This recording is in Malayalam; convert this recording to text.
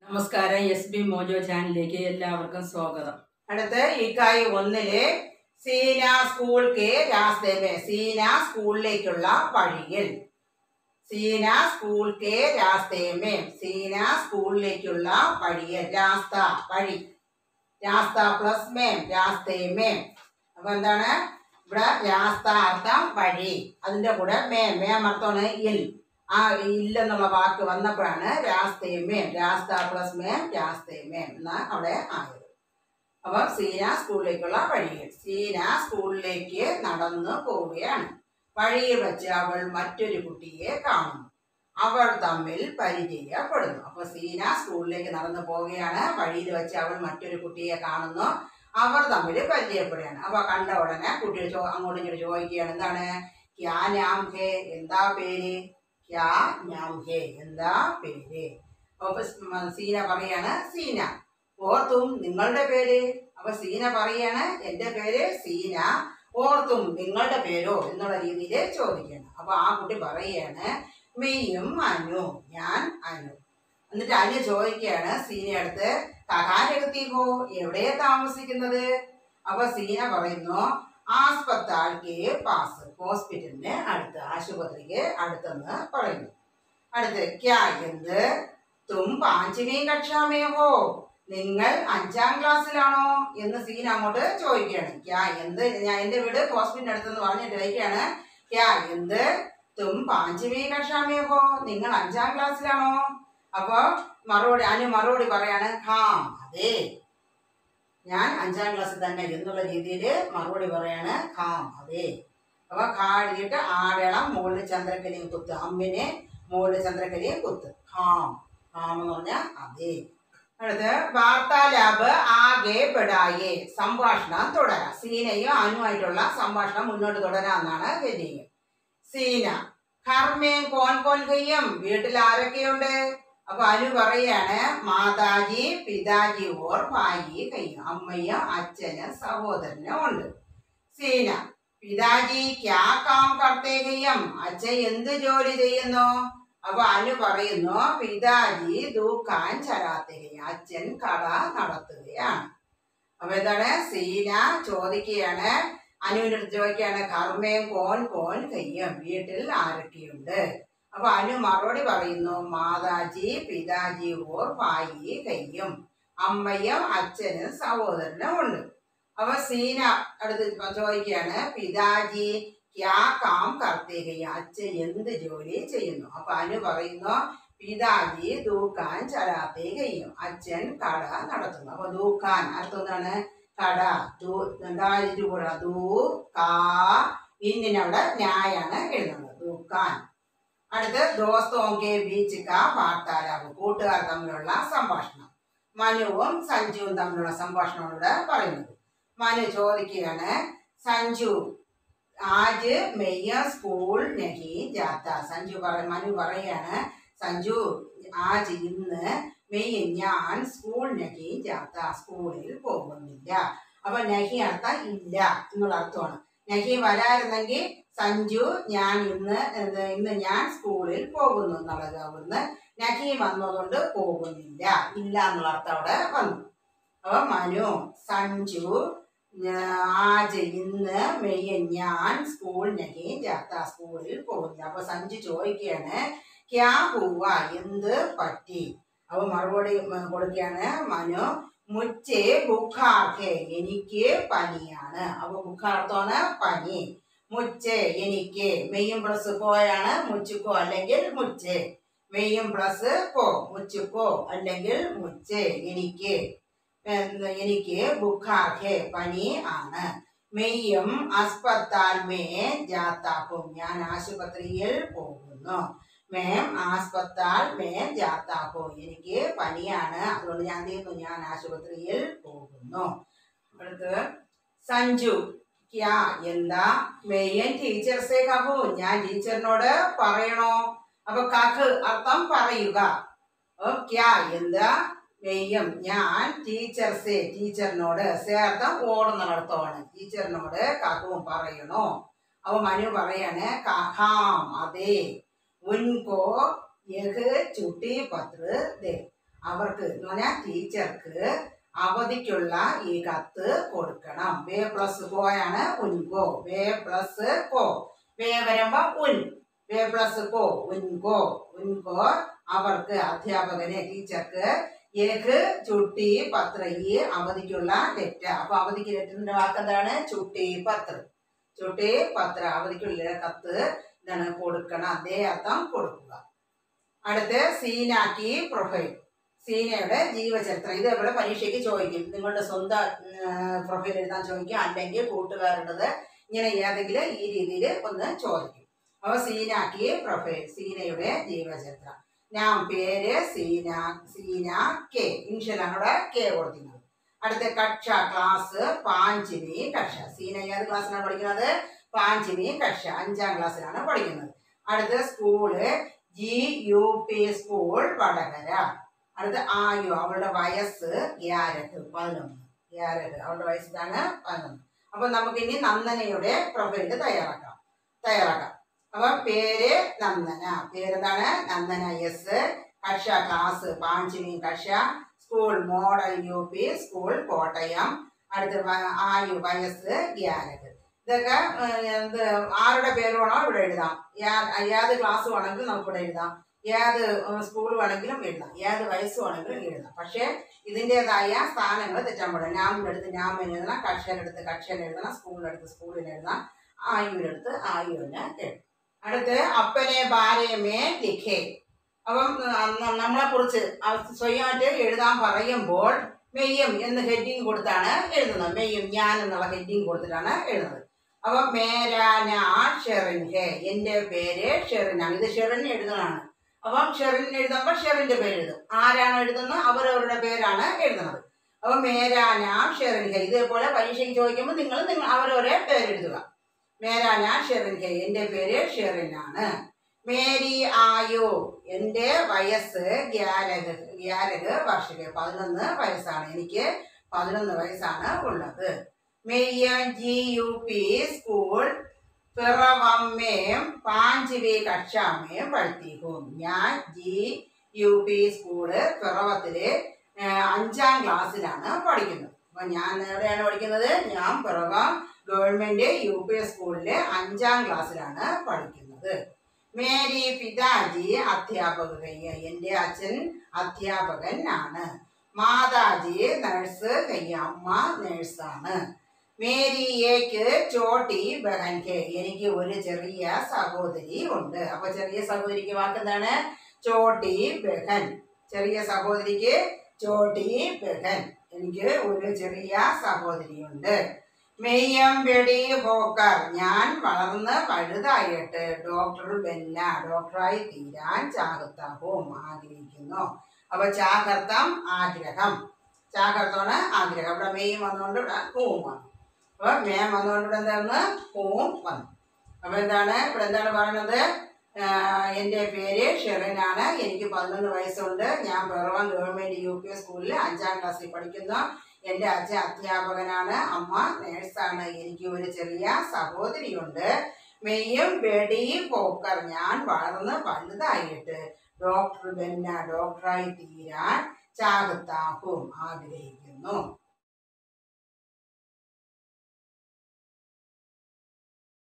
നമസ്കാരം. എസ് ബി മോജോ ചാനലിലേക്ക് എല്ലാവർക്കും സ്വാഗതം. അടുത്ത് ഇക്കായി 1 സീന സ്കൂൾ കെ രാസ്തേ മേ, സീന സ്കൂളിലേക്കുള്ള വഴിയിൽ, സീന സ്കൂൾ കെ രാസ്തേ മേ, സീന സ്കൂളിലേക്കുള്ള വഴിയിൽ, രാസ്ത വഴി, രാസ്ത പ്ലസ് മേം രാസ്തേ മേം. അപ്പൊ എന്താണ് ഇവിടെ? രാസ്ത അർത്ഥം വഴി, അതിന്റെ കൂടെ മേം, മേം അർത്ഥമാണ് ഇൽ. ആ ഇല്ലെന്നുള്ള വാക്ക് വന്നപ്പോഴാണ് രാസ്തേ മേം, രാസ്ത പ്ലസ് മേം രാസ്തേ മേം എന്നാ അവിടെ ആയത്. അപ്പൊ സീന സ്കൂളിലേക്കുള്ള വഴിയിൽ, സീന സ്കൂളിലേക്ക് നടന്നു പോവുകയാണ്. വഴിയിൽ വെച്ച് അവൾ മറ്റൊരു കുട്ടിയെ കാണുന്നു. അവൾ തമ്മിൽ പരിചയപ്പെടുന്നു. അപ്പൊ സീന സ്കൂളിലേക്ക് നടന്നു പോവുകയാണ്. വഴിയിൽ വെച്ച് അവൾ മറ്റൊരു കുട്ടിയെ കാണുന്നു. അവർ തമ്മിൽ പരിചയപ്പെടുകയാണ്. അപ്പൊ കണ്ട ഉടനെ കുട്ടി അങ്ങോട്ടും ഇങ്ങോട്ട് ചോദിക്കുകയാണ്, എന്താണ്? ക്യാ നാം ഹേ, എന്താ പേര്? ക്യാ നാം ഹേ, എന്താ പേര്? അപ്പൊ സീന പറയാണ് സീന. ഓർത്തും, നിങ്ങളുടെ പേര്? അപ്പൊ സീന പറയാണ് എന്റെ പേര് സീന. ഓർത്തും, നിങ്ങളുടെ പേരോ എന്നുള്ള രീതിയിൽ ചോദിക്കുകയാണ്. അപ്പൊ ആ കുട്ടി പറയാണ് മെയ്യും അനു, ഞാൻ അനു. എന്നിട്ട് അനു ചോദിക്കുകയാണ് സീനയടുത്ത്, കഹാരകത്തിക്കോ, എവിടെയാ താമസിക്കുന്നത്? അപ്പൊ സീന പറയുന്നു ആസ്പത്താൽക്ക് പാസ്, ഹോസ്പിറ്റലിന് അടുത്ത്, ആശുപത്രിക്ക് അടുത്തെന്ന് പറയുന്നു. അടുത്ത് ക്യാ, എന്ത്? തും 5വീം കക്ഷാമേ ഹോ, നിങ്ങൾ 5ാം ക്ലാസ്സിലാണോ എന്ന് സീന അങ്ങോട്ട് ചോദിക്കുകയാണ്. ക്യാ, എന്ത്? ഞാൻ എന്റെ വീട് ഹോസ്പിറ്റലിന് അടുത്തെന്ന് പറഞ്ഞിട്ട് ചോദിക്കുകയാണ്. ക്യാ, എന്ത്? തും 5വീം കക്ഷാമേ ഹോ, നിങ്ങൾ 5ാം ക്ലാസ്സിലാണോ? അപ്പൊ അനു മറുപടി പറയാണ് ഹാ, അതെ, ഞാൻ 5ാം ക്ലാസ്സിൽ തന്നെ എന്നുള്ള രീതിയിൽ മറുപടി പറയാണ്. ഹാ, അതെ. അപ്പൊ ഖാ എഴുതിയിട്ട് ആടളം മുകളിൽ ചന്ദ്രക്കലയും കുത്ത്, അമ്മിനെ മുകളിൽ ചന്ദ്രക്കലയും കുത്ത്. ഹാം, ഹാം എന്ന് പറഞ്ഞാൽ അതെ. അടുത്ത് വാർത്താലാപ് ആകെ പെടായേ, സംഭാഷണം തുടരാം. സീനയും അനുമായിട്ടുള്ള സംഭാഷണം മുന്നോട്ട് തുടരാമെന്നാണ് ഹെഡിങ്. സീന, ഘർമേം കോൻ കോൻ കയ്യം, വീട്ടിൽ ആരൊക്കെയുണ്ട്? അപ്പൊ അനു പറയാണ് മാതാജി പിതാജി ഓർ ഭായി കയ്യും, അമ്മയും അച്ഛനും സഹോദരനും ഉണ്ട്. സീന, പിതാജി ക്യാ കാം കർത്തേ കയ്യം, അച്ഛൻ എന്ത് ജോലി ചെയ്യുന്നു? അപ്പൊ അനു പറയുന്നു പിതാജി ദുഖാൻ ചലാത്തേ കയ്യം, അച്ഛൻ കട നടത്തുകയാണ്. അപ്പൊ എന്താണ്? സീന ചോദിക്കുകയാണ്, അനുവിന്റെ അടുത്ത് ചോദിക്കുകയാണ് ഘർമേം കോൻ കോൻ കയ്യം, വീട്ടിൽ ആരൊക്കെയുണ്ട്? അപ്പൊ അനു മറുപടി പറയുന്നു മാതാജി പിതാജി ഓർ ഭായി കയ്യും, അമ്മയും അച്ഛനും സഹോദരനും ഉണ്ട്. അപ്പൊ സീന അടുത്ത് ചോദിക്കുകയാണ് പിതാജി ക്യാ കാം കർത്തേ കയ്യം, അച്ഛൻ എന്ത് ജോലി ചെയ്യുന്നു? അപ്പൊ അനു പറയുന്നു പിതാജി ദുഖാൻ ചലാത്തേ കയ്യും, അച്ഛൻ കട നടത്തുന്നു. അപ്പൊ ദുഖാൻ അർത്ഥം എന്താണ്? കട. ഇന്നിനവിടെ ന്യായാണ് എഴുതുന്നത്, ദുഖാൻ. അടുത്ത് ദോസ്തോങ്കെ ബീച്ച് കാ വാർത്താലാപ്, കൂട്ടുകാർ തമ്മിലുള്ള സംഭാഷണം. മനുവും സഞ്ജുവും തമ്മിലുള്ള സംഭാഷണമാണ് പറയുന്നത്. മനു ചോദിക്കുകയാണ് സഞ്ജു ആജ് മെയ്യ സ്കൂൾ നഹി ജാത്ത, മനു പറയാണ് സഞ്ജു ആജ്, ഇന്ന് മെയ്യ, ഞാൻ സ്കൂൾ നഹി ജാത്ത, സ്കൂളിൽ പോകുന്നില്ല. അപ്പൊ നഹി അർത്ഥം ഇല്ല എന്നുള്ള അർത്ഥമാണ്. നഹി വരായിരുന്നെങ്കിൽ സഞ്ജു ഞാൻ ഇന്ന് ഞാൻ സ്കൂളിൽ പോകുന്നു എന്നുള്ളതാവുന്ന, നഹി വന്നതുകൊണ്ട് പോകുന്നില്ല, ഇല്ല എന്നുള്ള അർത്ഥം അവിടെ വന്നു. അപ്പൊ മനു, സഞ്ജു ആജ്, ഇന്ന് മെയ്യ, ഞാൻ സ്കൂൾ നഹി ജാത്ത, സ്കൂളിൽ പോകുന്നില്ല. അപ്പൊ സഞ്ജു ചോദിക്കുകയാണ് ക്യാ ഹുവ, എന്ത് പറ്റി? അപ്പൊ മറുപടി കൊടുക്കുകയാണ് മനു, മുച്ചേ ബുഖാർ ഹേ, എനിക്ക് പനിയാണ്. അപ്പൊ ബുഖാർ അർത്ഥമാണ് പനി. മുച്ചേ, എനിക്ക്, മെയ്യും പ്ലസ് കോയാണ്, മുച്ചുക്കോ അല്ലെങ്കിൽ മുച്ചേ, മെയ്യും പ്ലസ് കോ, മുച്ചുക്കോ അല്ലെങ്കിൽ മുച്ചേ, എനിക്ക് ബുഖാർ ഹേ, പനി ആണ്. മെയ്യും അസ്പത്താൽ മേ ജാത്താക്കും, ഞാൻ ആശുപത്രിയിൽ പോകുന്നു. മേം ആസ്പത്താൽ മേ ജാത്താക്കും, എനിക്ക് പനിയാണ്, അതുകൊണ്ട് ഞാൻ ആശുപത്രിയിൽ പോകുന്നു. അടുത്ത് സഞ്ജു ക്യാ, എന്താ? മെയ്യൻ ടീച്ചർ സേ കഹു, ഞാൻ ടീച്ചറിനോട് പറയണോ? അപ്പൊ കഹ് അർത്ഥം പറയുക. ക്യാ എന്താ? മെയ്യം ഞാൻ, ടീച്ചർ സേ ടീച്ചറിനോട്, സേ അർത്ഥം ഓടുന്ന അർത്ഥമാണ്, ടീച്ചറിനോട് കഹുവും പറയണോ? അപ്പൊ മനു പറയാണ് ഹാം, അതെ. ഉൻകോ യഹ് ചുട്ടി പത്ര ദേ, അവർക്ക് എന്ന് പറഞ്ഞാൽ ടീച്ചർക്ക് അവധിക്കുള്ള ഈ കത്ത് കൊടുക്കണം. വേ പ്ലസ് കോയാണ് ഉൻകോ. വേ പ്ലസ് കോ. വേ വരുമ്പോ ഉൻ. വേ പ്ലസ് കോ ഉൻകോ. ഉൻകോ അവർക്ക് അധ്യാപകന് ടീച്ചർക്ക് ഏക് ചുട്ടി പത്ര ഈ അവധിക്കുള്ള ലെറ്റർ. അപ്പൊ അവധിക്ക് ലെറ്ററിന്റെ വാക്ക് എന്താണ്? ചുട്ടി പത്ര. ചുട്ടി പത്ര അവധിക്കുള്ള കത്ത് എന്താണ്? കൊടുക്കണം. അതേ അർത്ഥം കൊടുക്കുക. അടുത്ത് സീനാക്കി പ്രൊഫൈൽ. സീനയുടെ ജീവചരിത്രം. ഇതേപോലെ പരീക്ഷയ്ക്ക് ചോദിക്കും. നിങ്ങളുടെ സ്വന്തം പ്രൊഫൈൽ എഴുതാൻ ചോദിക്കും, അല്ലെങ്കിൽ കൂട്ടുകാരുടേത്, ഇങ്ങനെ ഏതെങ്കിലും ഈ രീതിയിൽ ഒന്ന് ചോദിക്കും. അപ്പൊ സീനാക്കി പ്രൊഫൈൽ. സീനയുടെ ജീവചരിത്രം. ഞാൻ പേര് സീന. സീന കെ. ഇനിഷ്യലാണ് അവിടെ കെ കൊടുക്കുന്നത്. അടുത്ത കക്ഷ ക്ലാസ് പാഞ്ചിമി കക്ഷ. സീന ഏത് ക്ലാസ്സിലാണ് പഠിക്കുന്നത്? പാഞ്ചിമി കക്ഷ 5ാം ക്ലാസ്സിലാണ് പഠിക്കുന്നത്. അടുത്ത സ്കൂള് GUP സ്കൂൾ വടകര. അടുത്ത ആയു അവളുടെ വയസ്സ് 11. അവളുടെ വയസ്സ് ഇതാണ് 11. അപ്പൊ നമുക്ക് ഇനി നന്ദനയുടെ പ്രൊഫൈല് തയ്യാറാക്കാം. അപ്പൊ പേര് നന്ദന. പേരെന്താണ്? നന്ദന എസ്. കക്ഷ ക്ലാസ് പാഞ്ചിമി കക്ഷ. School model UP school Kottayam. അടുത്ത ആയു വയസ്സ് 11. ഇതൊക്കെ ആരുടെ പേര് വേണോ ഇവിടെ എഴുതാം. ഏത് ക്ലാസ് വേണമെങ്കിലും നമുക്ക് ഇവിടെ എഴുതാം. ഏത് സ്കൂൾ വേണമെങ്കിലും എഴുതാം. ഏത് വയസ്സ് വേണമെങ്കിലും എഴുതാം. പക്ഷെ ഇതിൻ്റെതായ സ്ഥാനങ്ങൾ തെറ്റാൻ പാടില്ല. നാമിനെടുത്ത് നാമിന് എഴുതണം, കക്ഷനെടുത്ത് കക്ഷന് എഴുതണം, സ്കൂളിനെടുത്ത് സ്കൂളിന് എഴുതാം, ആയുവിനെടുത്ത് ആയുവിന് എഴുതാം. അടുത്ത് അപ്പനെ ബാരേമേ ലിഖേ. അപ്പം നമ്മളെ കുറിച്ച് സ്വയമായിട്ട് എഴുതാൻ പറയുമ്പോൾ മെയ്യം എന്ന് ഹെഡിങ് കൊടുത്താണ് എഴുതുന്നത്. മെയ്യം ഞാൻ എന്നുള്ള ഹെഡിങ് കൊടുത്തിട്ടാണ് എഴുതുന്നത്. അപ്പൊ മേരാനാ ഷെറിൻ ഹേ. എന്റെ പേര് ഷെറിനാണ്. ഇത് ഷെറിൻ എഴുതുന്നതാണ്. അപ്പം ഷെറിൻ എഴുതുമ്പോൾ ഷെറിന്റെ പേര് എഴുതും. ആരാണ് എഴുതുന്നത്? അവരവരുടെ പേരാണ് എഴുതുന്നത്. അപ്പൊ മേരാനാ ഷെറിൻ ഹേ. ഇതേപോലെ പരീക്ഷയ്ക്ക് ചോദിക്കുമ്പോൾ നിങ്ങൾ അവരവരെ പേരെഴുതുക. മേരാനാ ഷെറിൻ ഹേ. എന്റെ പേര് ഷെറിനാണ്. മേരി ആയു. എന്റെ വയസ്സ് 11 വർഷം. 11 വയസ്സാണ്. എനിക്ക് 11 വയസ്സാണ് ഉള്ളത്. മെയ്യം GUP സ്കൂൾ പിറവമ്മയും 5वीं कक्षा में पढ़ती हूँ. ഞാൻ GUP സ്കൂള് പിറവത്തില് 5ാം ക്ലാസ്സിലാണ് പഠിക്കുന്നത്. അപ്പൊ ഞാൻ എവിടെയാണ് പഠിക്കുന്നത്? ഞാൻ പിറവം ഗവൺമെന്റ് UP സ്കൂളില് 5ാം ക്ലാസ്സിലാണ് പഠിക്കുന്നത്. മേരി പിതാജി അധ്യാപക. എന്റെ അച്ഛൻ അധ്യാപകൻ ആണ്. മാതാജി നഴ്സ്. അമ്മ നേഴ്സാണ്. മേരി ഏക്ക് ചോട്ടി ബഹൻ ഹെ. എനിക്ക് ഒരു ചെറിയ സഹോദരി ഉണ്ട്. അപ്പൊ ചെറിയ സഹോദരിക്ക് വാക്കെന്താണ്? ചോട്ടി ബഹൻ. ചെറിയ സഹോദരിക്ക് ചോട്ടി ബഹൻ. എനിക്ക് ഒരു ചെറിയ സഹോദരിയുണ്ട്. മെയ്യം വെടി ഹോക്കർ. ഞാൻ വളർന്ന് വലുതായിട്ട് ഡോക്ടർ ബെന്ന. ഡോക്ടറായി തീരാൻ ചാഹത്താഹും ആഗ്രഹിക്കുന്നു. അപ്പൊ ചാഹർത്തം ആഗ്രഹം. ചാഹർത്തമാണ് ആഗ്രഹം. ഇവിടെ മെയ്യം വന്നുകൊണ്ട് ഇവിടെ ഹൂം വന്നു. അപ്പൊ മേം വന്നുകൊണ്ട് ഇവിടെ എന്തായിരുന്നു? ഹൂം വന്നു. അപ്പൊ ഇവിടെ എന്താണ് പറയുന്നത്? എൻ്റെ പേര് ഷെറിനാണ്. എനിക്ക് 11 വയസ്സുണ്ട്. ഞാൻ പിറവം ഗവൺമെന്റ് UP സ്കൂളിൽ 5ാം ക്ലാസ്സിൽ പഠിക്കുന്നു. എൻ്റെ അച്ഛൻ അധ്യാപകനാണ്. അമ്മ നേഴ്സാണ്. എനിക്ക് ഒരു ചെറിയ സഹോദരിയുണ്ട്. മെയ്യും വെടി പോക്കർ. ഞാൻ വളർന്ന് വലുതായിട്ട് ഡോക്ടർ ബെന്ന. ഡോക്ടറായി തീരാൻ ചാഹത്താഹും ആഗ്രഹിക്കുന്നു.